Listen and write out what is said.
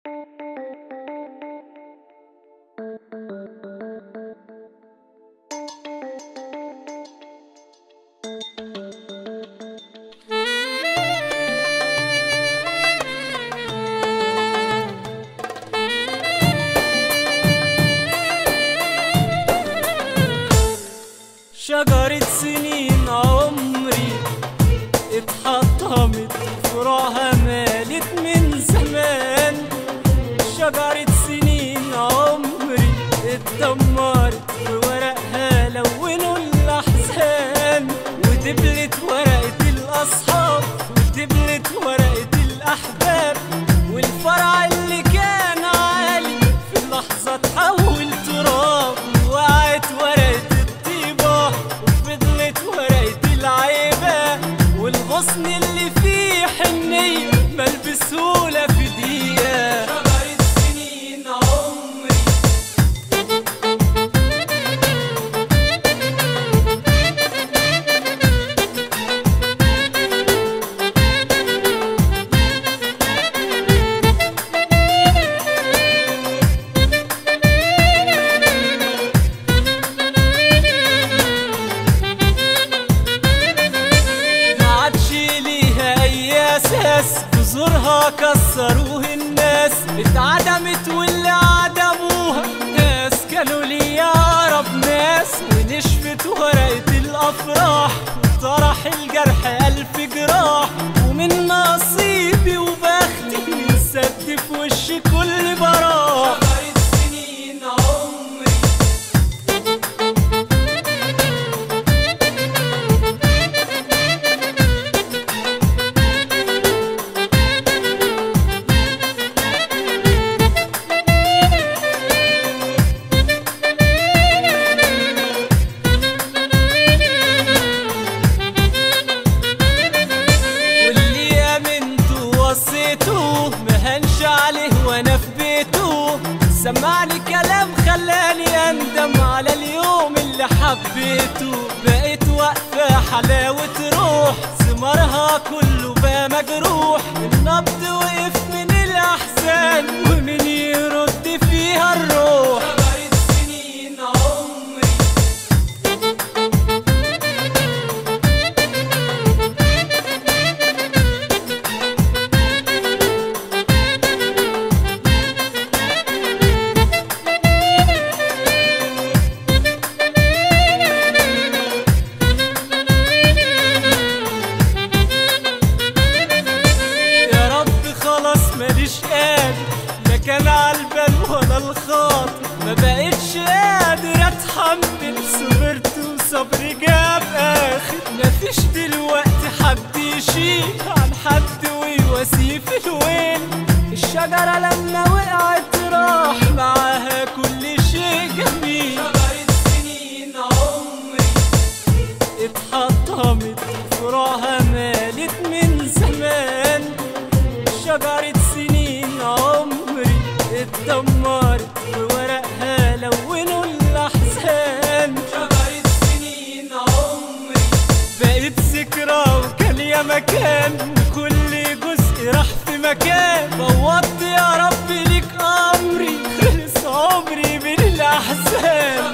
شجرة سنين عمري اتحطمت فروعها مالت من زمان. شجرة سنين عمري اتدمرت وورقها لونوا الأحزان، ودبلت ورقة الأصحاب ودبلت ورقة الأحباب، والفرع اللي كان عالي في لحظة اتحول تراب. وقعت ورقة والغصن اللي فيه حنية مال بسهولة في دقيقة. شجرة سنين عمري جذورها كسروه الناس، اتعدمت واللي عدموها ناس كانوا لي أقرب ناس. ونشفت ورقة الأفراح وطرح الجرح ألف جراح، ومن نصيبي وبختي سد في وشي كل براح. شجرة سنين عمري مهنش عليه وانا في بيته، سمعني كلام خلاني اندم على اليوم اللي حبيته. بقيت واقفة حلاوة روح ثمارها كله بقى مجروح، النبض وقف من الاحزان ومن يرد فيها الروح. شجرة سنين عمري ماليش قادر لا كان عالبال ولا الخاطر، ما بقتش قادر اتحمل، صبرت وصبري جاب اخر. مفيش دلوقتي حد يشيل عن حد ويواسيه في الويل، الشجرة لما وقعت راح معاها كل شيء جميل. شجرة سنين عمري اتحطمت فروعها مالت من زمان. شجرة سنين عمري اتدمرت وورقها لونوا الأحزان. شجرة سنين عمري بقت ذكرى وكان يا مكان، كل جزء راح في مكان. فوضت يا رب ليك أمري خلص عمري من الأحزان.